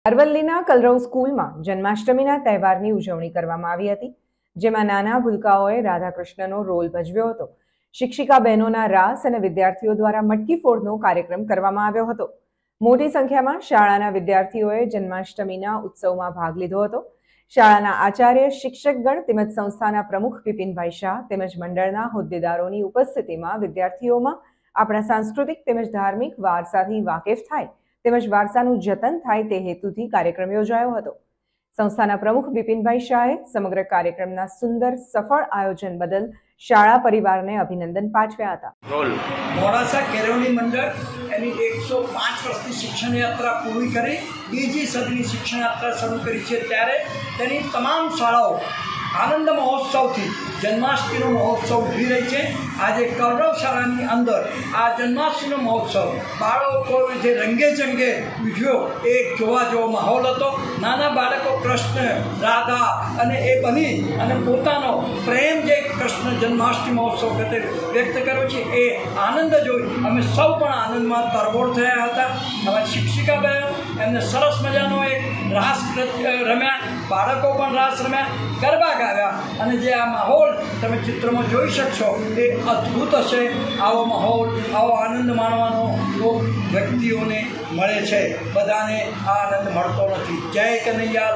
અરવલ્લીના કલરવ સ્કૂલમાં જન્માષ્ટમીના તહેવારની ઉજવણી કરવામાં આવી હતી, જેમાં નાના ભૂલકાઓએ રાધાકૃષ્ણનો રોલ ભજવ્યો હતો. શિક્ષિકા બહેનોના રાસ અને વિદ્યાર્થીઓ દ્વારા મટકી ફોડનો કાર્યક્રમ કરવામાં આવ્યો હતો. મોટી સંખ્યામાં શાળાના વિદ્યાર્થીઓએ જન્માષ્ટમીના ઉત્સવમાં ભાગ લીધો હતો. શાળાના આચાર્ય, શિક્ષકગણ તેમજ સંસ્થાના પ્રમુખ વિપિનભાઈ શાહ તેમજ મંડળના હોદ્દેદારોની ઉપસ્થિતિમાં વિદ્યાર્થીઓમાં આપણા સાંસ્કૃતિક તેમજ ધાર્મિક વારસાથી વાકેફ થાય તેમજ વારસાનું જતન થાય તે હેતુથી કાર્યક્રમ યોજાયો હતો. સંસ્થાના પ્રમુખ વિપિનભાઈ શાહે સમગ્ર કાર્યક્રમના સુંદર સફળ આયોજન બદલ શાળા પરિવારને અભિનંદન પાઠવ્યા હતા. મોડાસા કેળવણી મંડળ એની 105 વર્ષની શિક્ષણ યાત્રા પૂરી કરી બીજી સદીની શિક્ષણ યાત્રા શરૂ કરી છે, ત્યારે તેની તમામ શાળાઓ આનંદ મહોત્સવથી જન્માષ્ટમીનો મહોત્સવ ઉજવી રહી છે. આજે કલરવ શાળાની અંદર આ જન્માષ્ટમીનો મહોત્સવ બાળકોએ જે રંગે ચંગે ઉજવ્યો એ જોવા જેવો માહોલ હતો. નાના બાળકો કૃષ્ણ, રાધા અને એ બની અને પોતાનો પ્રેમ જે કૃષ્ણ જન્માષ્ટમી મહોત્સવ ખાતે વ્યક્ત કર્યો છે એ આનંદ જોઈ અમે સૌ પણ આનંદમાં તરબોળ થયા હતા. અમારી શિક્ષિકા બહેનો એમને સરસ મજાનો એક રાસ રમ્યા, બાળકો પણ રાસ રમ્યા, ગરબા ગાવ્યા અને જે આ માહોલ તમે ચિત્રમાં જોઈ શકશો એ અદ્ભુત હશે. આવો માહોલ, આવો આનંદ માણવાનો લોક વ્યક્તિઓને મળે છે, બધાને આ આનંદ મળતો નથી. જય કનૈયા.